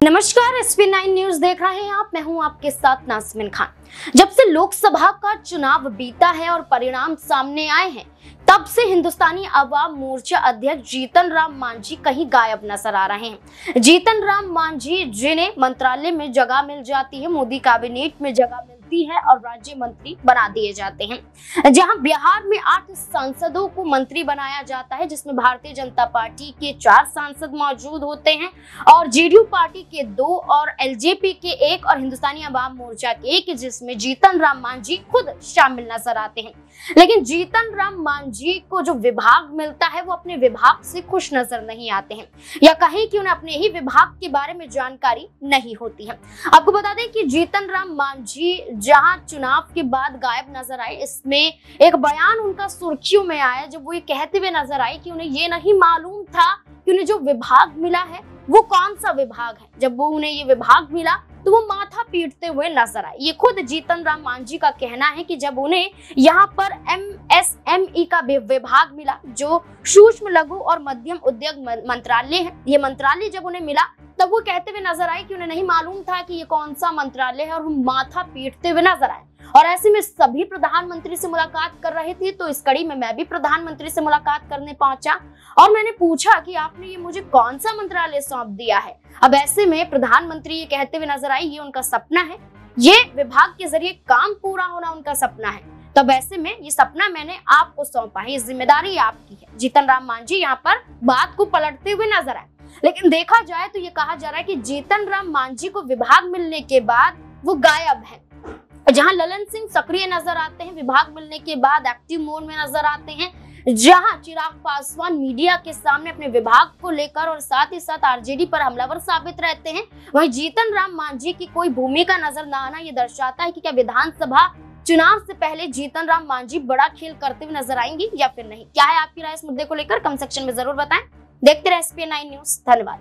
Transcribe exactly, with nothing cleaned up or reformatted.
नमस्कार, S P nine news देख रहे हैं आप। मैं हूं आपके साथ नाज़मीन खान। जब से लोकसभा का चुनाव बीता है और परिणाम सामने आए हैं, तब से हिंदुस्तानी अवाम मोर्चा अध्यक्ष जीतन राम मांझी कहीं गायब नजर आ रहे हैं। जीतन राम मांझी, जिन्हें मंत्रालय में जगह मिल जाती है, मोदी कैबिनेट में जगह मिलती है और राज्य मंत्री बना दिए जाते हैं। जहां बिहार में आठ सांसदों को मंत्री बनाया जाता है, जिसमें भारतीय जनता पार्टी के चार सांसद मौजूद होते हैं और जेडीयू पार्टी के दो और एलजेपी के एक और हिंदुस्तानी अवाम मोर्चा के एक, जिसमें जीतन राम मांझी खुद शामिल नजर आते हैं। लेकिन जीतन राम मांझी को जो विभाग मिलता है, वो अपने विभाग से खुश नजर नहीं आते हैं, या कहीं कि उन्हें अपने ही विभाग के बारे में जानकारी नहीं होती है। आपको बता दें कि जीतन राम मांझी जहां चुनाव के बाद गायब नजर आए, इसमें एक बयान उनका सुर्खियों में आया, जब वो ये कहते हुए नजर आए कि उन्हें ये नहीं मालूम था कि उन्हें जो विभाग मिला है वो कौन सा विभाग है। जब वो उन्हें ये विभाग मिला तो वो माथा पीटते हुए नजर आए। ये खुद जीतन राम मांझी का कहना है कि जब उन्हें यहाँ पर एम एस एम ई का विभाग मिला, जो सूक्ष्म लघु और मध्यम उद्योग मंत्रालय है, ये मंत्रालय जब उन्हें मिला तब वो कहते हुए नजर आए कि उन्हें नहीं मालूम था कि ये कौन सा मंत्रालय है, और वो माथा पीटते हुए नजर आए। और ऐसे में सभी प्रधानमंत्री से मुलाकात कर रहे थे, तो इस कड़ी में मैं भी प्रधानमंत्री से मुलाकात करने पहुंचा और मैंने पूछा कि आपने ये मुझे कौन सा मंत्रालय सौंप दिया है। अब ऐसे में प्रधानमंत्री ये कहते हुए नजर आए, ये उनका सपना है, ये विभाग के जरिए काम पूरा होना उनका सपना है। तब ऐसे में ये सपना मैंने आपको सौंपा है, ये जिम्मेदारी आपकी है। जीतन राम मांझी यहाँ पर बात को पलटते हुए नजर आए। लेकिन देखा जाए तो ये कहा जा रहा है कि जीतन राम मांझी को विभाग मिलने के बाद वो गायब है। जहां ललन सिंह सक्रिय नजर आते हैं, विभाग मिलने के बाद एक्टिव मोड में नजर आते हैं। जहां चिराग पासवान मीडिया के सामने अपने विभाग को लेकर और साथ ही साथ आरजेडी पर हमलावर साबित रहते हैं, वहीं जीतन राम मांझी की कोई भूमिका नजर न आना ये दर्शाता है कि क्या विधानसभा चुनाव से पहले जीतन राम मांझी बड़ा खेल करते हुए नजर आएंगी या फिर नहीं। क्या है आपकी राय इस मुद्दे को लेकर? कमेंट सेक्शन में जरूर बताएं। देखते रहे एस पी नाइन न्यूज। धन्यवाद।